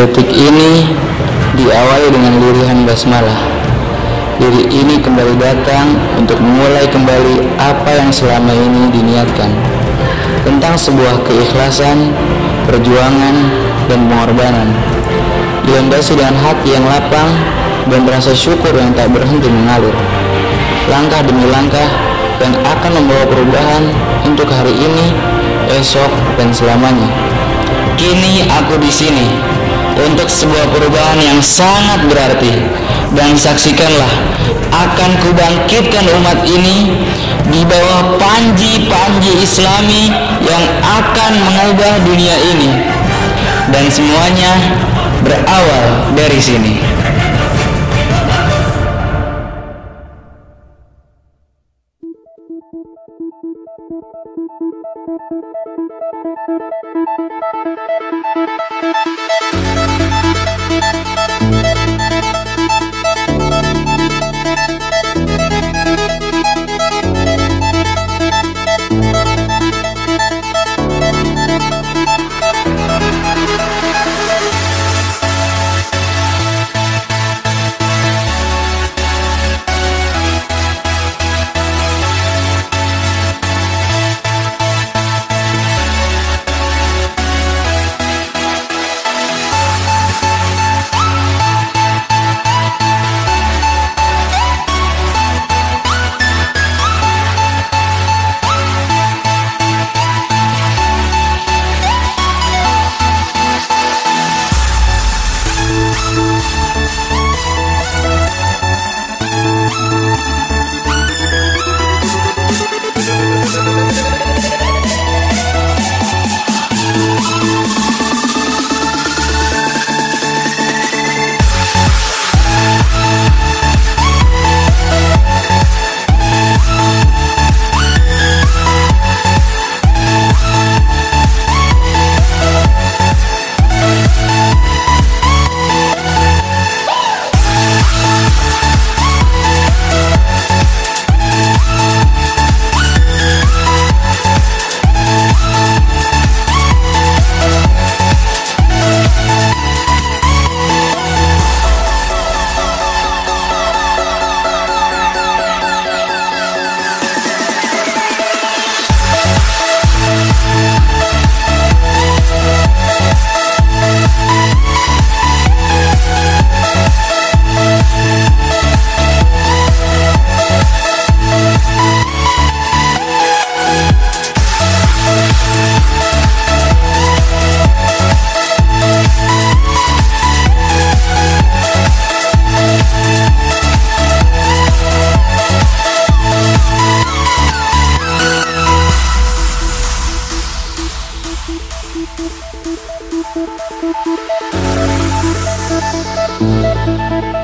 Detik ini diawali dengan lirihan basmalah. Diri ini kembali datang untuk memulai kembali apa yang selama ini diniatkan, tentang sebuah keikhlasan, perjuangan, dan pengorbanan. Dilandasi dengan hati yang lapang dan rasa syukur yang tak berhenti mengalir. Langkah demi langkah yang akan membawa perubahan untuk hari ini, esok, dan selamanya. Kini aku di sini untuk sebuah perubahan yang sangat berarti, dan saksikanlah akan kubangkitkan umat ini di bawah panji-panji Islami yang akan mengubah dunia ini, dan semuanya berawal dari sini. Thank you.